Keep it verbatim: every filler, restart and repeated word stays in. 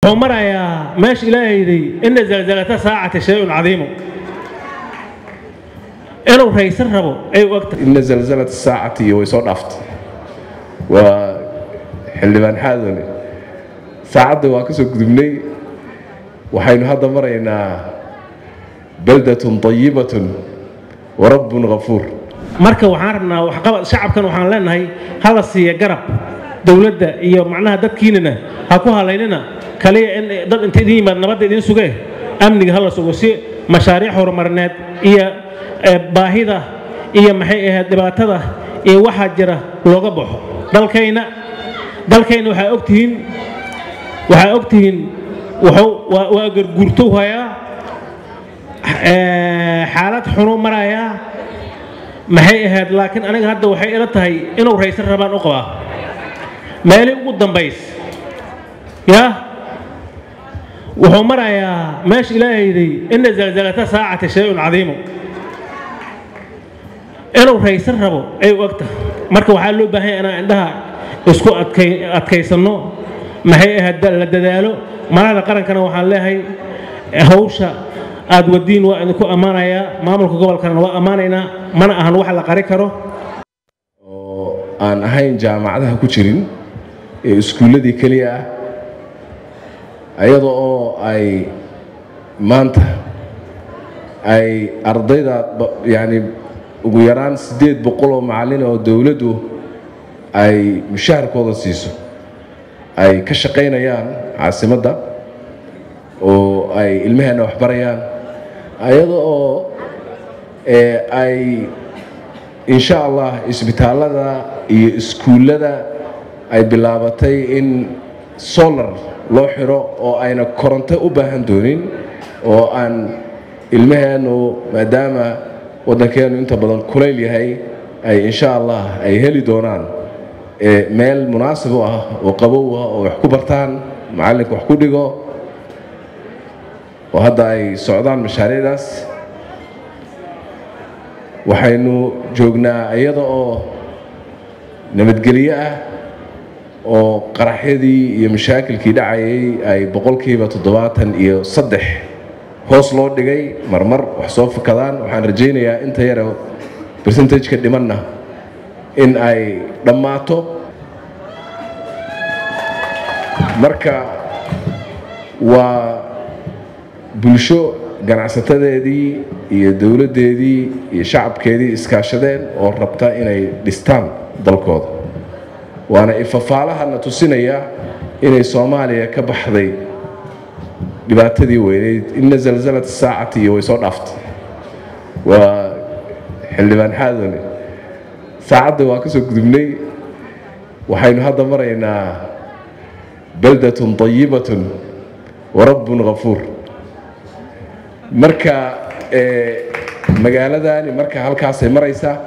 وحمر يا ماشي إلهي دي إن زلزلة ساعة شيء عظيم أنا وهيسر ربو أي وقت إن زلزلة الساعة ويصير أفت وحلمان حاضني ساعة واكسو قدمني وحين هذا مرينا بلدة طيبة ورب غفور marka waxaan rabnaa wax qabad shacabkan waxaan leenahay hala siiya garab dawladda iyo macnaha dadkiinana ha ku haleynina kaliya in dad inta idin yimaad nabad idin sugay amniga hala sugo si mashaariic horumarineed iyo baahida iyo maxay ahayd dhibaatada iyo waxa jira looga baxo dalkayna dalkayna waxa ogtihiin waxa ogtihiin wuxuu waa garguurto haya xaalad xunu maraya maxay ahayd laakiin aniga hadda waxay ila tahay inuu raysar rabaan u qabaa meeli ugu dambays ya wuxuu marayaa meesh ilaahay in zalzalata saacata shay cadiim inuu raysar rabo ay waqta marka waxa loo baahan yahay inaan indhaha isku adkay adkaysano maxay ahayd la dadaalo maalada qarankana waxaan leeyahay hawsha aad wadiin waa idinku amaanaya maamulka gobolkana waa amaanayna mana ahan wax la qari karo oo aan ahayn jaamacadaha ku jirin ee iskuuladii kaliya ah ayadoo oo ay maanta ay ardayda yaani ugu yaraan sideed boqol oo macallin oo dawladdu ay mushaharkooda siiso ay ka shaqeynayaan caasimadda oo ay ilmaheena wax barayaan ayadoo oo ay insha Allah isbitaalada iyo iskuulada ay bilaabatay in solar loo xiro oo ayna koronto u baahan doonin oo aan ilmaheenu maadaama wadankeenu inta badan kuleyl yahay ay insha Allah ay heli doonaan meel munaasib u ah oo qabow ah oo wax ku bartaan macallinka wax ku dhigo oo hadda ay socdaan mashaariicdaas waxaynu joognaa iyada oo nabadgelyo ah oo qaraxyadii iyo mashaakilkii dhacayay ay boqolkiiba toddobaatan iyo saddex hoos loo dhigay marmar wax soo fakadaan waxaan rajaynayaa inta yar percentage-ka dhimanna in ay dhammaato marka waa bulsho ganacsatadeedii iyo dawladdeedii iyo shacabkeedii iskaashadeen oo rabta inay dhistaan dalkooda waana ifafaalaha tusinaya inay Soomaaliya ka baxday dhibaatadii weyneyd in zalzalada saacati iyo way soo dhaaftay waa xilibaan xaadani saacada waa ka soo gudubnay waxaynu hadda maraynaa baldatun tayyibatun wa rabbun ghafuur marka ee magaaladani marka halkaas ay maraysaa